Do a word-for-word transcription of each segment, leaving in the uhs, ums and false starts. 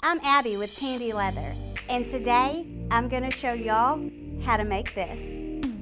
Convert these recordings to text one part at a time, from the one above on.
I'm Abby with Tandy Leather, and today I'm going to show y'all how to make this.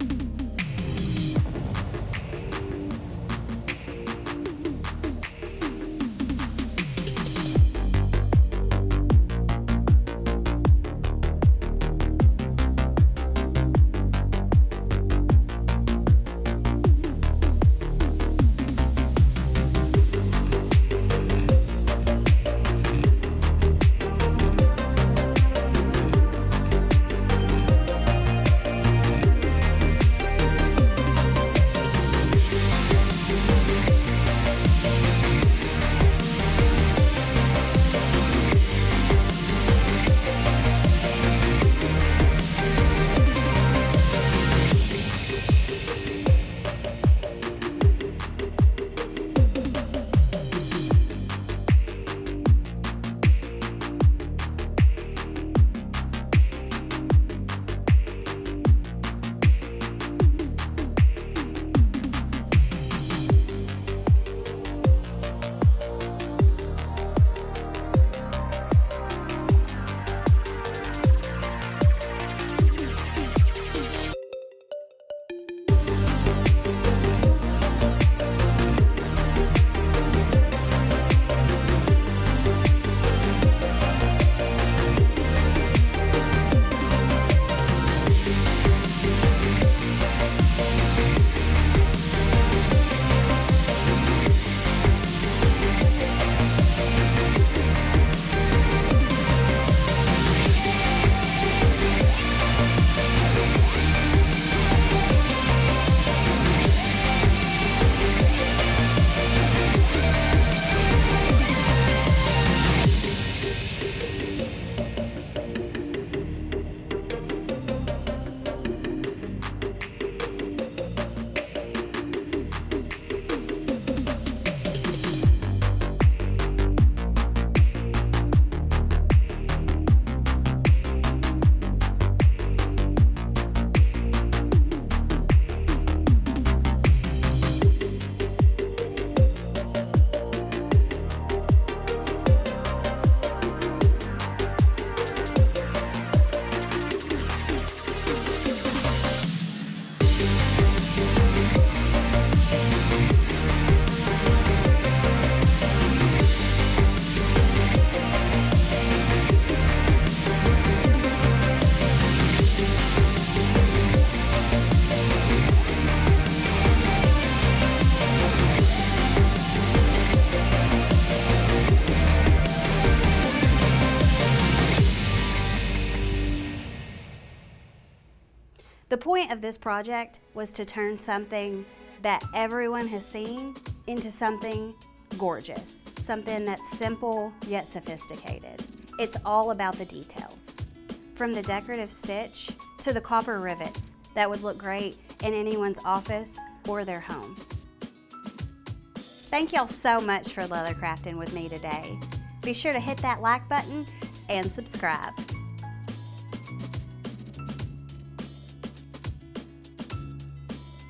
The point of this project was to turn something that everyone has seen into something gorgeous, something that's simple yet sophisticated. It's all about the details. From the decorative stitch to the copper rivets that would look great in anyone's office or their home. Thank y'all so much for leather crafting with me today. Be sure to hit that like button and subscribe.